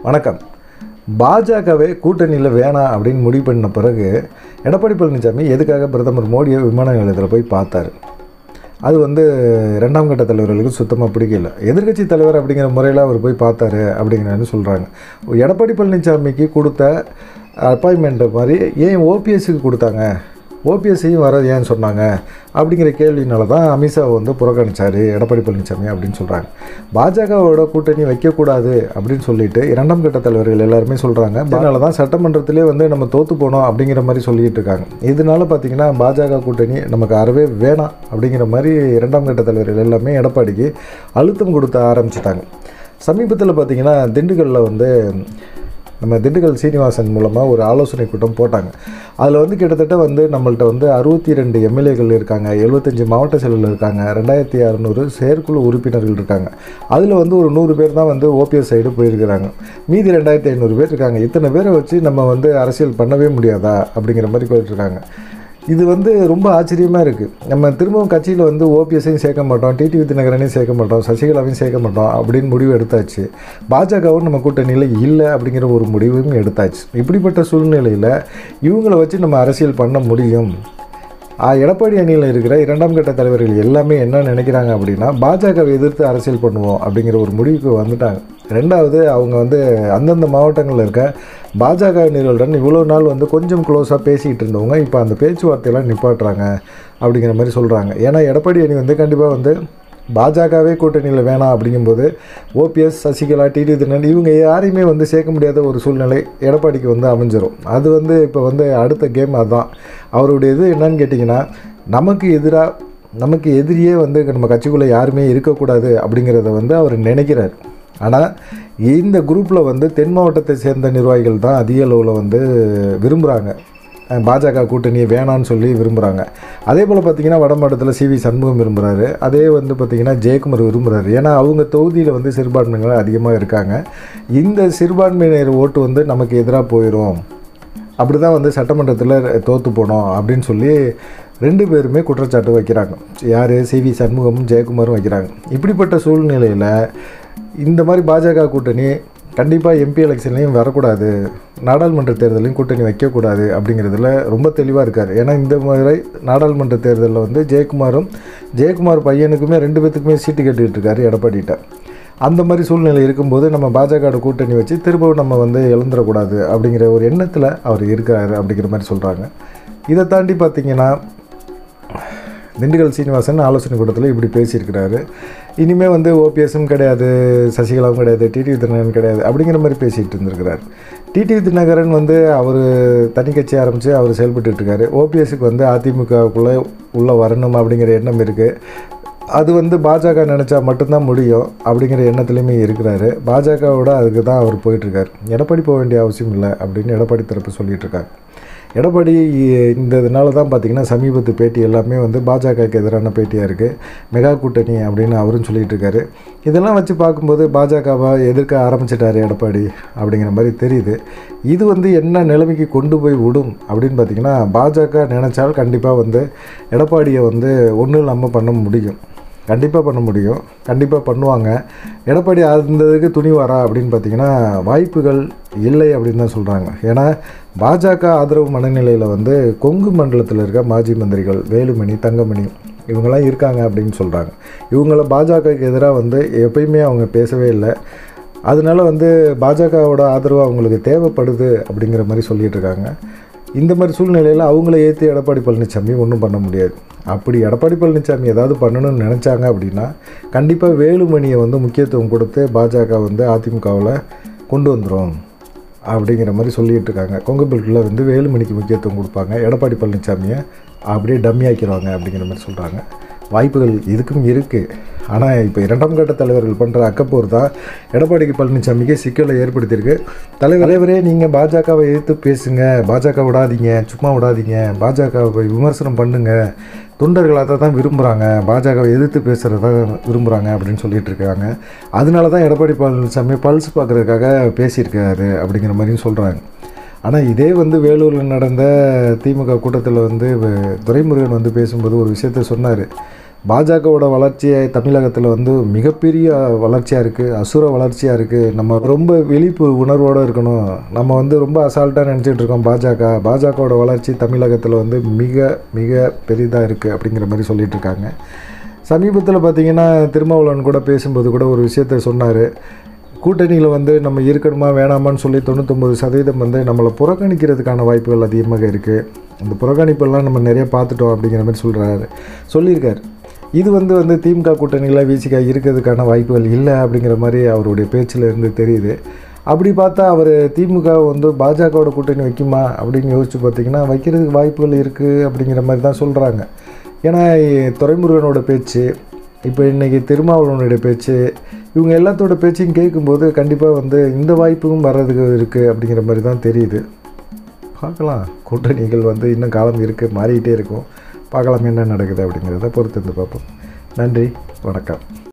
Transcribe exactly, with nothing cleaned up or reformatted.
வணக்கம். பாஜகவே கூட்டணியில் வேணாம் அப்படின்னு முடிவு பண்ண பிறகு எடப்பாடி பழனிசாமி எதுக்காக பிரதமர் மோடியை விமான நிலையத்தில் போய் பார்த்தாரு? அது வந்து ரெண்டாம் கட்ட தலைவர்களுக்கு சுத்தமாக பிடிக்கல. எதிர்க்கட்சி தலைவர் அப்படிங்கிற முறையில் அவர் போய் பார்த்தாரு அப்படிங்கிறன்னு சொல்கிறாங்க. எடப்பாடி பழனிசாமிக்கு கொடுத்த அப்பாயின்மெண்ட்டை மாதிரி ஏன் ஓபிஎஸ்க்கு கொடுத்தாங்க, ஓபிஎஸ்ஸையும் வர ஏன்னு சொன்னாங்க அப்படிங்கிற கேள்வினால தான் அமித்ஷா வந்து புறக்கணிச்சார் எடப்பாடி பழனிசாமி அப்படின்னு சொல்கிறாங்க. பாஜகவோட கூட்டணி வைக்கக்கூடாது அப்படின்னு சொல்லிட்டு இரண்டாம் கட்ட தலைவர்கள் எல்லாருமே சொல்கிறாங்க. அதனால தான் சட்டமன்றத்திலே வந்து நம்ம தோற்று போனோம் அப்படிங்கிற மாதிரி சொல்லிகிட்டு இருக்காங்க. இதனால பார்த்திங்கன்னா பாஜக கூட்டணி நமக்கு அறவே வேணாம் அப்படிங்கிற மாதிரி இரண்டாம் கட்ட தலைவர்கள் எல்லாமே எடப்பாடிக்கு அழுத்தம் கொடுத்த ஆரம்பிச்சிட்டாங்க. சமீபத்தில் பார்த்திங்கன்னா திண்டுக்கல்லில் வந்து நம்ம திண்டுக்கல் சீனிவாசன் மூலமாக ஒரு ஆலோசனை கூட்டம் போட்டாங்க. அதில் வந்து கிட்டத்தட்ட வந்து நம்மள்ட்ட வந்து அறுபத்தி ரெண்டு எம்எல்ஏக்கள் இருக்காங்க, எழுபத்தஞ்சி மாவட்ட செயலர்கள் இருக்காங்க, ரெண்டாயிரத்தி அறநூறு செயற்குழு உறுப்பினர்கள் இருக்காங்க. அதில் வந்து ஒரு நூறு பேர் தான் வந்து ஓபிஎஸ் சைடு போயிருக்கிறாங்க. மீதி ரெண்டாயிரத்தி ஐநூறு பேர் இருக்காங்க. இத்தனை பேரை வச்சு நம்ம வந்து அரசியல் பண்ணவே முடியாதா அப்படிங்கிற மாதிரி போயிட்டுருக்காங்க. இது வந்து ரொம்ப ஆச்சரியமாக இருக்குது. நம்ம திரும்பவும் கட்சியில் வந்து ஓபிஎஸ்ஸையும் சேர்க்க மாட்டோம், டிடிவி தினகரனையும் சேர்க்க மாட்டோம், சசிகலாவையும் சேர்க்க மாட்டோம் அப்படின்னு முடிவு எடுத்தாச்சு. பாஜகவும் நம்ம கூட்டணியில் இல்லை அப்படிங்கிற ஒரு முடிவும் எடுத்தாச்சு. இப்படிப்பட்ட சூழ்நிலையில் இவங்களை வச்சு நம்ம அரசியல் பண்ண முடியும். எடப்பாடி அணியில் இருக்கிற இரண்டாம் கட்ட தலைவர்கள் எல்லாமே என்ன நினைக்கிறாங்க அப்படின்னா, பாஜகவை எதிர்த்து அரசியல் பண்ணுவோம் அப்படிங்கிற ஒரு முடிவுக்கு வந்துட்டாங்க. ரெண்டாவது, அவங்க வந்து அந்தந்த மாவட்டங்களில் இருக்க பாஜக அணிகளுடன் இவ்வளோ நாள் வந்து கொஞ்சம் க்ளோஸாக பேசிக்கிட்டு இருந்தவங்க இப்போ அந்த பேச்சுவார்த்தையெல்லாம் நிப்பாட்டுறாங்க அப்படிங்கிற மாதிரி சொல்கிறாங்க. ஏன்னா எடப்பாடி அணி வந்து கண்டிப்பாக வந்து பாஜகவே கூட்டணியில் வேணாம் அப்படிங்கும்போது ஓபிஎஸ், சசிகலா, டிடி தினகரன் இவங்க யாரையுமே வந்து சேர்க்க முடியாத ஒரு சூழ்நிலை எடப்பாடிக்கு வந்து அமைஞ்சிரும். அது வந்து இப்போ வந்து அடுத்த கேம் அதுதான். அவருடைய இது என்னன்னு கேட்டிங்கன்னா, நமக்கு எதிராக நமக்கு எதிரியே வந்து நம்ம கட்சிக்குள்ளே யாருமே இருக்கக்கூடாது அப்படிங்கிறத வந்து அவர் நினைக்கிறார். ஆனால் இந்த குரூப்பில் வந்து தென் மாவட்டத்தை சேர்ந்த நிர்வாகிகள் தான் அதிக அளவில் வந்து விரும்புகிறாங்க, பாஜக கூட்டணியை வேணான்னு சொல்லி விரும்புகிறாங்க. அதே போல் பார்த்திங்கன்னா வட மாவட்டத்தில் சிவி சண்முகம் விரும்புகிறாரு, அதே வந்து பார்த்திங்கன்னா ஜெயக்குமார் விரும்புகிறாரு. ஏன்னா அவங்க தொகுதியில் வந்து சிறுபான்மையினர் அதிகமாக இருக்காங்க. இந்த சிறுபான்மையினர் ஓட்டு வந்து நமக்கு எதிராக போயிடும், அப்படி தான் வந்து சட்டமன்றத்தில் தோற்று போனோம் அப்படின்னு சொல்லி ரெண்டு பேருமே குற்றச்சாட்டு வைக்கிறாங்க. யார்? சிவி சண்முகமும் ஜெயக்குமாரும் வைக்கிறாங்க. இப்படிப்பட்ட சூழ்நிலையில் இந்த மாதிரி பாஜக கூட்டணி கண்டிப்பாக எம்பி எலெக்ஷன்லேயும் வரக்கூடாது, நாடாளுமன்ற தேர்தலையும் கூட்டணி வைக்கக்கூடாது அப்படிங்கிறதுல ரொம்ப தெளிவாக இருக்கார். ஏன்னா இந்த முறை நாடாளுமன்ற தேர்தலில் வந்து ஜெயக்குமாரும் ஜெயக்குமார் பையனுக்குமே ரெண்டு பேத்துக்குமே சீட்டு கேட்டுக்கிட்டு இருக்காரு எடப்பாடிகிட்ட. அந்த மாதிரி சூழ்நிலை இருக்கும்போது நம்ம பாஜக கூட்டணி வச்சு திரும்பவும் நம்ம வந்து இழந்துடக்கூடாது அப்படிங்கிற ஒரு எண்ணத்தில் அவர் இருக்கிறாரு அப்படிங்கிற மாதிரி சொல்கிறாங்க. இதை தாண்டி பார்த்திங்கன்னா திண்டுக்கல் சீனிவாசன் ஆலோசனை கூட்டத்தில் இப்படி பேசியிருக்கிறாரு. இனிமேல் வந்து ஓபிஎஸும் கிடையாது, சசிகலாவும் கிடையாது, டிடிவி தினகரன் கிடையாது அப்படிங்கிற மாதிரி பேசிகிட்டு இருந்திருக்கிறார். டிடிவி தினகரன் வந்து அவர் தனி கட்சி ஆரம்பித்து அவர் செயல்பட்டுருக்காரு. ஓபிஎஸ்க்கு வந்து அதிமுகவுக்குள்ளே உள்ளே வரணும் அப்படிங்கிற எண்ணம் இருக்குது. அது வந்து பாஜக நினச்சா மட்டும்தான் முடியும் அப்படிங்கிற எண்ணத்துலேயுமே இருக்கிறாரு. பாஜகவோட அதுக்கு தான் அவர் போயிட்டுருக்கார். எடப்பாடி போக வேண்டிய அவசியம் இல்லை அப்படின்னு எடப்பாடி தரப்பு சொல்லிகிட்ருக்காங்க. எடப்பாடி இந்த இதனால தான் பார்த்திங்கன்னா சமீபத்து பேட்டி எல்லாமே வந்து பாஜகவுக்கு எதிரான பேட்டியாக இருக்குது. மெகா கூட்டணி அப்படின்னு அவரும் சொல்லிகிட்டு இருக்காரு. இதெல்லாம் வச்சு பார்க்கும்போது பாஜகவை எதிர்க்க ஆரம்பிச்சிட்டாரு எடப்பாடி அப்படிங்கிற மாதிரி தெரியுது. இது வந்து என்ன நிலைமைக்கு கொண்டு போய் விடும் அப்படின்னு பார்த்திங்கன்னா, பாஜக நினச்சால் கண்டிப்பாக வந்து எடப்பாடியை வந்து ஒன்றும் இல்லாமல் பண்ண முடியும், கண்டிப்பாக பண்ண முடியும், கண்டிப்பாக பண்ணுவாங்க. எடப்பாடி அந்த இதுக்கு துணிவாரா அப்படின்னு பார்த்திங்கன்னா வாய்ப்புகள் இல்லை அப்படின்னு தான் சொல்கிறாங்க. ஏன்னா பாஜக ஆதரவு மனநிலையில் வந்து கொங்கு மண்டலத்தில் இருக்க மாஜி மந்திரிகள் வேலுமணி, தங்கமணி இவங்கெல்லாம் இருக்காங்க அப்படின்னு சொல்கிறாங்க. இவங்கள பாஜகவுக்கு எதிராக வந்து எப்பயுமே அவங்க பேசவே இல்லை. அதனால வந்து பாஜகவோட ஆதரவு அவங்களுக்கு தேவைப்படுது அப்படிங்கிற மாதிரி சொல்லிகிட்டு இருக்காங்க. இந்த மாதிரி சூழ்நிலையில் அவங்கள ஏற்றி எடப்பாடி பழனிசாமி ஒன்றும் பண்ண முடியாது. அப்படி எடப்பாடி பழனிசாமி ஏதாவது பண்ணணும்னு நினச்சாங்க அப்படின்னா கண்டிப்பாக வேலுமணியை வந்து முக்கியத்துவம் கொடுத்து பாஜக வந்து அதிமுகவில் கொண்டு வந்துடும் அப்படிங்கிற மாதிரி சொல்லிகிட்டு இருக்காங்க. கொங்கு பெல்ட்டில் வந்து வேலுமணிக்கு முக்கியத்துவம் கொடுப்பாங்க, எடப்பாடி பழனிசாமியை அப்படியே டம்மி ஆக்கிடுவாங்க அப்படிங்கிற மாதிரி சொல்கிறாங்க. வாய்ப்புகள் இதுக்கும் இருக்குது. ஆனால் இப்போ இரண்டாம் கட்ட தலைவர்கள் பண்ணுற அக்கப்போர் தான் எடப்பாடிக்கு பழனிசாமிக்கு சிக்கலை ஏற்படுத்தியிருக்கு. தலைவரே நீங்கள் பாஜகவை எதிர்த்து பேசுங்க, பாஜக விடாதீங்க, சும்மா விடாதீங்க, பாஜகவை விமர்சனம் பண்ணுங்கள், தொண்டர்கள் அதை தான் விரும்புகிறாங்க, பாஜகவை எதிர்த்து பேசுகிறத விரும்புகிறாங்க அப்படின்னு சொல்லிட்டு இருக்காங்க. அதனால தான் எடப்பாடி பழனிசாமி பல்ஸ் பார்க்குறதுக்காக பேசியிருக்காரு அப்படிங்கிற மாதிரியும் சொல்கிறாங்க. ஆனால் இதே வந்து வேலூரில் நடந்த திமுக கூட்டத்தில் வந்து துரைமுருகன் வந்து பேசும்போது ஒரு விஷயத்த சொன்னார். பாஜகவோட வளர்ச்சியை தமிழகத்தில் வந்து மிகப்பெரிய வளர்ச்சியாக இருக்குது, அசுர வளர்ச்சியாக இருக்குது. நம்ம ரொம்ப விழிப்பு உணர்வோடு இருக்கணும். நம்ம வந்து ரொம்ப அசால்ட்டாக நினச்சிட்டு இருக்கோம். பாஜக பாஜகவோட வளர்ச்சி தமிழகத்தில் வந்து மிக மிக பெரிதாக இருக்குது அப்படிங்கிற மாதிரி சொல்லிகிட்டு இருக்காங்க. சமீபத்தில் பார்த்திங்கன்னா திருமாவளவன் கூட பேசும்போது கூட ஒரு விஷயத்த சொன்னார். கூட்டணியில் வந்து நம்ம இருக்கணுமா வேணாமான்னு சொல்லி தொண்ணூத்தொம்பது சதவீதம் வந்து நம்மளை புறக்கணிக்கிறதுக்கான வாய்ப்புகள் அதிகமாக இருக்குது. அந்த புறக்கணிப்பெல்லாம் நம்ம நிறைய பார்த்துட்டோம் அப்படிங்கிற மாதிரி சொல்கிறாரு சொல்லியிருக்கார். இது வந்து வந்து திமுக கூட்டணியில் விசிக இருக்கிறதுக்கான வாய்ப்புகள் இல்லை அப்படிங்கிற மாதிரி அவருடைய பேச்சில் இருந்து தெரியுது. அப்படி பார்த்தா அவர் திமுக வந்து பாஜகவோட கூட்டணி வைக்குமா அப்படின்னு யோசித்து பார்த்திங்கன்னா வைக்கிறதுக்கு வாய்ப்புகள் இருக்குது அப்படிங்கிற மாதிரி தான் சொல்கிறாங்க. ஏன்னா துரைமுருகனோட பேச்சு, இப்போ இன்றைக்கி திருமாவளவனுடைய பேச்சு, இவங்க எல்லாத்தோட பேச்சையும் கேட்கும்போது கண்டிப்பாக வந்து இந்த வாய்ப்பும் வர்றதுக்கு இருக்குது அப்படிங்கிற மாதிரி தான் தெரியுது. பார்க்கலாம், கூட்டணிகள் வந்து இன்னும் காலம் இருக்குது, மாறிக்கிட்டே இருக்கும். பார்க்கலாம் என்ன நடக்குது அப்படிங்கிறத பொறுத்து இருந்து பார்ப்போம். நன்றி, வணக்கம்.